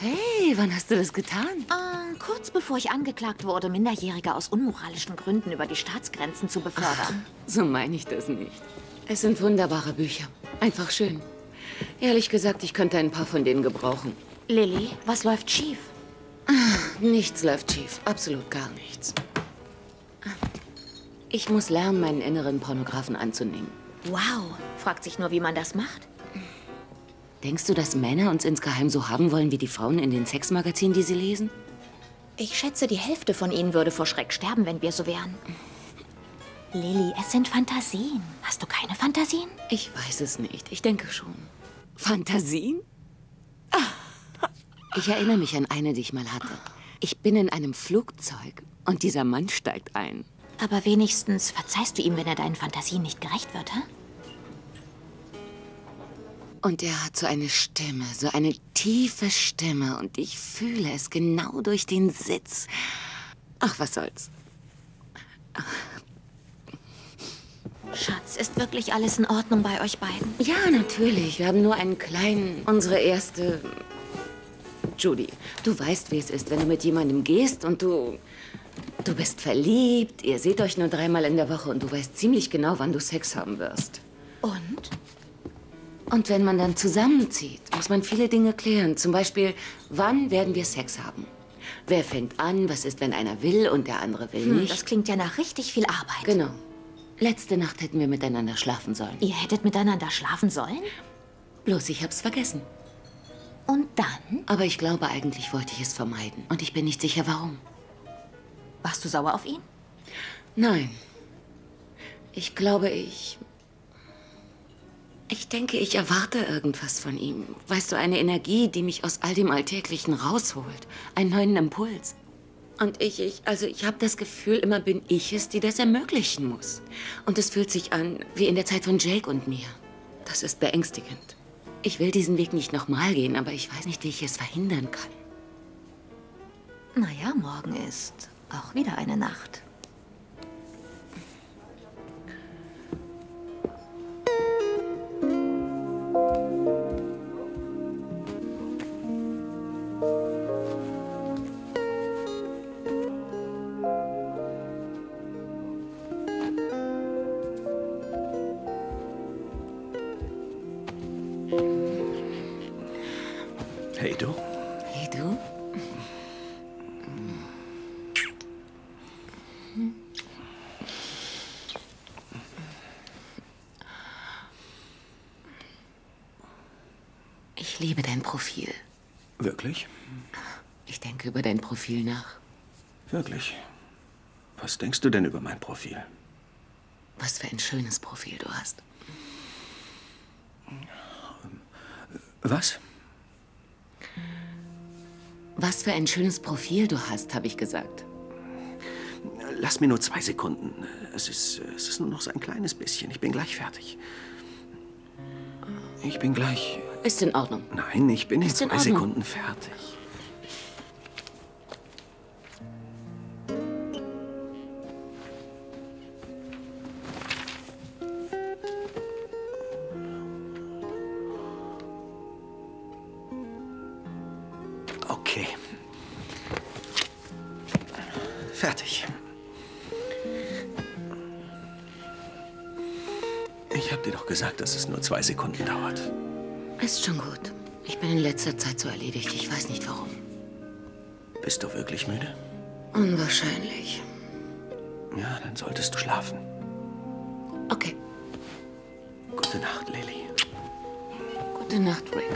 Hey, wann hast du das getan? Kurz bevor ich angeklagt wurde, Minderjährige aus unmoralischen Gründen über die Staatsgrenzen zu befördern. So meine ich das nicht. Es sind wunderbare Bücher. Einfach schön. Ehrlich gesagt, ich könnte ein paar von denen gebrauchen. Lilly, was läuft schief? Nichts läuft schief. Absolut gar nichts. Ich muss lernen, meinen inneren Pornografen anzunehmen. Wow, fragt sich nur, wie man das macht. Denkst du, dass Männer uns insgeheim so haben wollen wie die Frauen in den Sexmagazinen, die sie lesen? Ich schätze, die Hälfte von ihnen würde vor Schreck sterben, wenn wir so wären. Lilly, es sind Fantasien. Hast du keine Fantasien? Ich weiß es nicht. Ich denke schon. Fantasien? Ich erinnere mich an eine, die ich mal hatte. Ich bin in einem Flugzeug und dieser Mann steigt ein. Aber wenigstens verzeihst du ihm, wenn er deinen Fantasien nicht gerecht wird, hä? Und er hat so eine Stimme, so eine tiefe Stimme. Und ich fühle es genau durch den Sitz. Ach, was soll's. Schatz, ist wirklich alles in Ordnung bei euch beiden? Ja, natürlich. Wir haben nur einen kleinen... Unsere erste... Judy, du weißt, wie es ist, wenn du mit jemandem gehst und du bist verliebt, ihr seht euch nur 3-mal in der Woche und du weißt ziemlich genau, wann du Sex haben wirst. Und? Und wenn man dann zusammenzieht, muss man viele Dinge klären. Zum Beispiel, wann werden wir Sex haben? Wer fängt an? Was ist, wenn einer will und der andere will nicht? Das klingt ja nach richtig viel Arbeit. Genau. Letzte Nacht hätten wir miteinander schlafen sollen. Ihr hättet miteinander schlafen sollen? Bloß ich hab's vergessen. Und dann? Aber ich glaube, eigentlich wollte ich es vermeiden. Und ich bin nicht sicher, warum. Warst du sauer auf ihn? Nein. Ich glaube, ich denke, ich erwarte irgendwas von ihm. Weißt du, eine Energie, die mich aus all dem Alltäglichen rausholt. Einen neuen Impuls. Und ich habe das Gefühl, immer bin ich es, die das ermöglichen muss. Und es fühlt sich an wie in der Zeit von Jake und mir. Das ist beängstigend. Ich will diesen Weg nicht nochmal gehen, aber ich weiß nicht, wie ich es verhindern kann. Naja, morgen ist auch wieder eine Nacht. Hey, du. Hey, du? Ich liebe dein Profil. Wirklich? Ich denke über dein Profil nach. Wirklich? Was denkst du denn über mein Profil? Was für ein schönes Profil du hast. Was? Was für ein schönes Profil du hast, habe ich gesagt. Lass mir nur 2 Sekunden. Es ist nur noch so ein kleines bisschen. Ich bin gleich fertig. Ich bin gleich... Ist in Ordnung. Nein, ich bin in Ist in 2 Ordnung. Sekunden fertig. Okay. Fertig. Ich habe dir doch gesagt, dass es nur 2 Sekunden dauert. Ist schon gut. Ich bin in letzter Zeit so erledigt. Ich weiß nicht warum. Bist du wirklich müde? Unwahrscheinlich. Ja, dann solltest du schlafen. Okay. Gute Nacht, Lilly. Gute Nacht, Rick.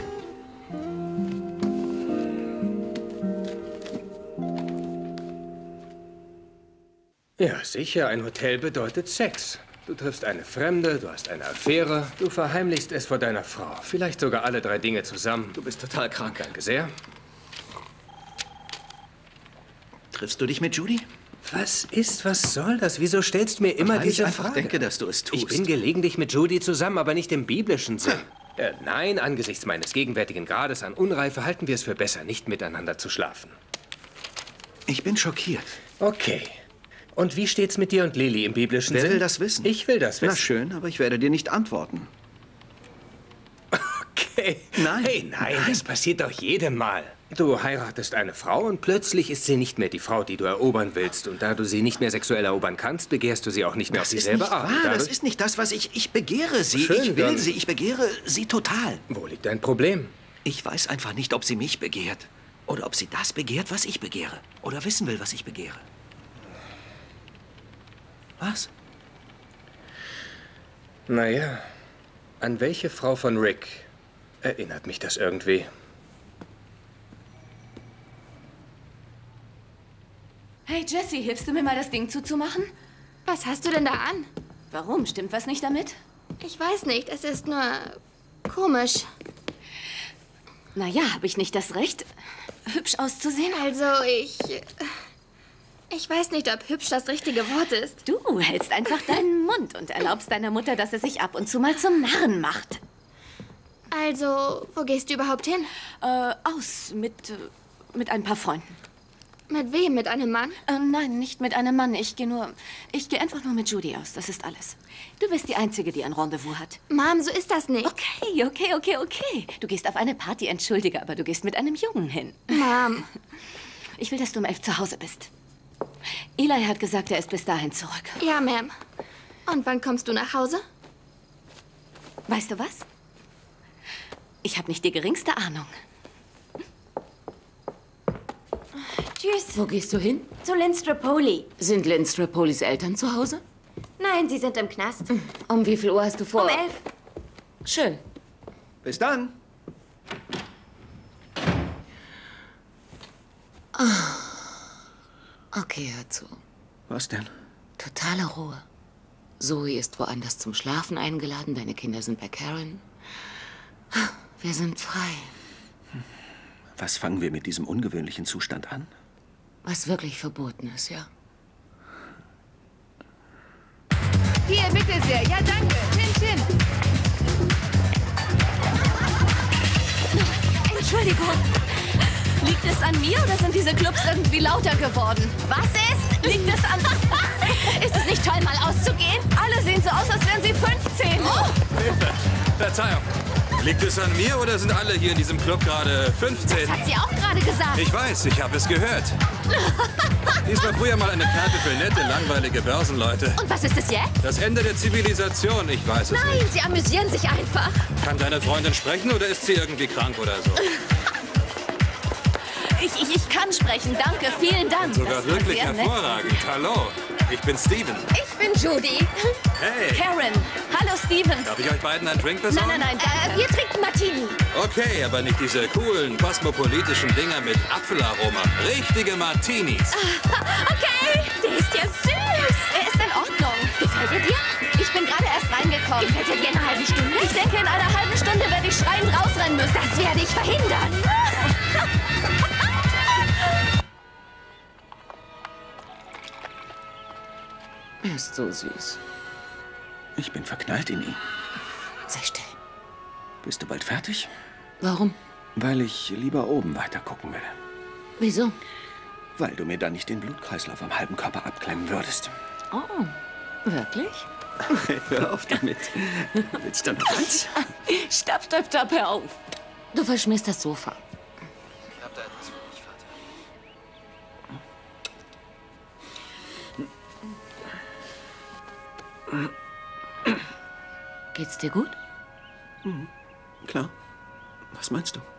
Ja, sicher, ein Hotel bedeutet Sex. Du triffst eine Fremde, du hast eine Affäre, du verheimlichst es vor deiner Frau. Vielleicht sogar alle 3 Dinge zusammen. Du bist total krank. Danke sehr. Triffst du dich mit Judy? Was soll das? Wieso stellst du mir immer Weil ich diese einfach Frage? denke, dass du es tust. Ich bin gelegentlich mit Judy zusammen, aber nicht im biblischen Sinn. Nein, angesichts meines gegenwärtigen Grades an Unreife halten wir es für besser, nicht miteinander zu schlafen. Ich bin schockiert. Okay. Und wie steht's mit dir und Lilly im biblischen Wer Sinn? will das wissen? Ich will das wissen. Na schön, aber ich werde dir nicht antworten. Okay. Nein, das passiert doch jedem Mal. Du heiratest eine Frau und plötzlich ist sie nicht mehr die Frau, die du erobern willst. Und da du sie nicht mehr sexuell erobern kannst, begehrst du sie auch nicht mehr auf dieselbe Art. Das ist nicht das, was ich begehre sie. Schön, ich will dann. sie. Ich begehre sie total. Wo liegt dein Problem? Ich weiß einfach nicht, ob sie mich begehrt. Oder ob sie das begehrt, was ich begehre. Oder wissen will, was ich begehre. Was? Naja, an welche Frau von Rick erinnert mich das irgendwie? Hey Jessie, hilfst du mir mal das Ding zuzumachen? Was hast du denn da an? Warum? Stimmt was nicht damit? Ich weiß nicht, es ist nur komisch. Naja, habe ich nicht das Recht, hübsch auszusehen? Also, ich weiß nicht, ob hübsch das richtige Wort ist. Du hältst einfach deinen Mund und erlaubst deiner Mutter, dass sie sich ab und zu mal zum Narren macht. Also, wo gehst du überhaupt hin? Mit ein paar Freunden. Mit wem? Mit einem Mann? Nein, nicht mit einem Mann. Ich gehe einfach nur mit Judy aus. Das ist alles. Du bist die Einzige, die ein Rendezvous hat. Mom, so ist das nicht. Okay. Du gehst auf eine Party, entschuldige, aber du gehst mit einem Jungen hin. Mom. Ich will, dass du um 11 zu Hause bist. Eli hat gesagt, er ist bis dahin zurück. Ja, Ma'am. Und wann kommst du nach Hause? Weißt du was? Ich habe nicht die geringste Ahnung. Tschüss. Wo gehst du hin? Zu Lynn Strapoli. Sind Lynn Strapolis Eltern zu Hause? Nein, sie sind im Knast. Um wie viel Uhr hast du vor? Um 11. Schön. Bis dann. Okay, hör zu. Was denn? Totale Ruhe. Zoe ist woanders zum Schlafen eingeladen, deine Kinder sind bei Karen. Wir sind frei. Was fangen wir mit diesem ungewöhnlichen Zustand an? Was wirklich verboten ist, ja. Hier, bitte sehr. Ja, danke. Chin. Entschuldigung. Liegt es an mir oder sind diese Clubs irgendwie lauter geworden? Was ist? Liegt es an... Ist es nicht toll, mal auszugehen? Alle sehen so aus, als wären sie 15. Hilfe! Verzeihung. Liegt es an mir oder sind alle hier in diesem Club gerade 15? Hat sie auch gerade gesagt. Ich weiß, ich habe es gehört. Dies war früher mal eine Kneipe für nette, langweilige Börsenleute. Und was ist es jetzt? Das Ende der Zivilisation, ich weiß es Nein, nicht. sie amüsieren sich einfach. Kann deine Freundin sprechen oder ist sie irgendwie krank oder so? Ich kann sprechen, danke, vielen Dank. Sogar Das war wirklich sehr nett. hervorragend. Hallo, ich bin Steven. Ich bin Judy. Hey, Karen, hallo Steven. darf ich euch beiden einen Drink besorgen? Nein, danke. Wir trinken Martini. Okay, aber nicht diese coolen, kosmopolitischen Dinger mit Apfelaroma. Richtige Martinis. Okay, der ist ja süß. Er ist in Ordnung. Gefällt er dir? Ich bin gerade erst reingekommen. Gefällt er dir in einer halben Stunde? Ich denke, in einer halben Stunde werde ich schreiend rausrennen müssen. Das werde ich verhindern. Er ist so süß. Ich bin verknallt in ihn. Sei still. Bist du bald fertig? Warum? Weil ich lieber oben weiter gucken will. Wieso? Weil du mir dann nicht den Blutkreislauf am halben Körper abklemmen würdest. Oh, wirklich? Hör auf damit. Willst du noch eins? Stopp, hör auf. Du verschmierst das Sofa. Ich hab da etwas für dich, Vater. Geht's dir gut? Klar. Was meinst du?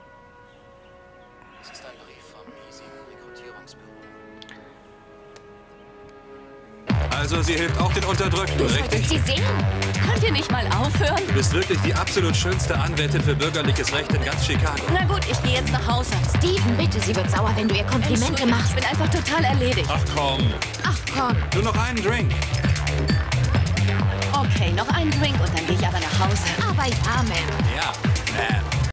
Das ist ein Brief vom hiesigen Rekrutierungsbüro. Also, sie hilft auch den Unterdrückten, richtig? Sie sehen? Könnt ihr nicht mal aufhören? Du bist wirklich die absolut schönste Anwältin für bürgerliches Recht in ganz Chicago. Na gut, ich gehe jetzt nach Hause. Steven, bitte, sie wird sauer, wenn du ihr Komplimente Entschuldigung, machst. ich bin einfach total erledigt. Ach komm, Ach komm. nur noch einen Drink. Okay, noch einen Drink und dann gehe ich aber nach Hause. Aber ja, Ma'am. Ja,